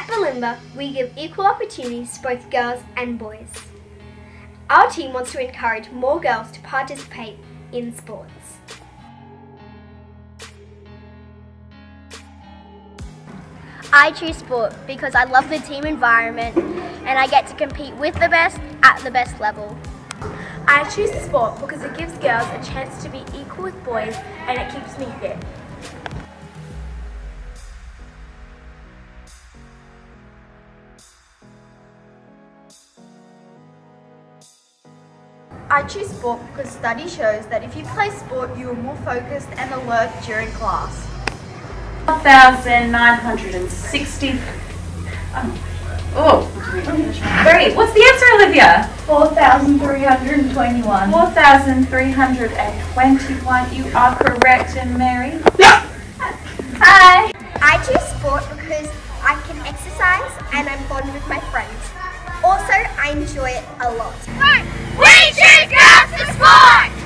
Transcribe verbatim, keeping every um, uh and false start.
Bulimba, we give equal opportunities to both girls and boys. Our team wants to encourage more girls to participate in sports. I choose sport because I love the team environment and I get to compete with the best at the best level. I choose sport because it gives girls a chance to be equal with boys and it keeps me fit. I choose sport because study shows that if you play sport, you are more focused and alert during class. one thousand nine hundred sixty. Oh. Oh. Three. What's the answer, Olivia? four thousand three hundred twenty-one. four thousand three hundred twenty-one. You are correct, and Mary? Yeah. Hi. I choose sport because I can exercise and I'm bonded with my friends. Also, I enjoy it a lot. We choose girls for sport!